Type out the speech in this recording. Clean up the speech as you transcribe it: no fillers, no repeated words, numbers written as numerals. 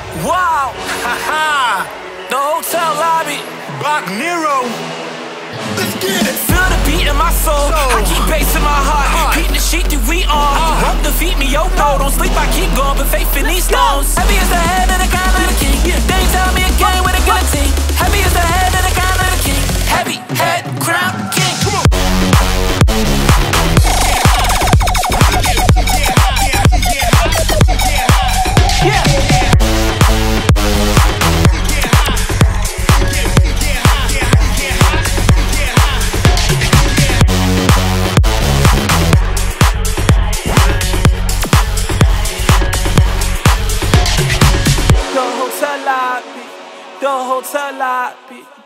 Wow, haha, the hotel lobby, Bach Nero. Let's get it. Feel the beat in my soul. I keep bass in my heart. Keep the sheet that we on. Won't defeat me, yo no. Don't sleep, I keep going, but faith in these stones. Heavy as the head of the kind of the king. They tell me again with a good team. Heavy as the head of the kind of the king. Heavy head, crown, king. Come on. The hotel lobby.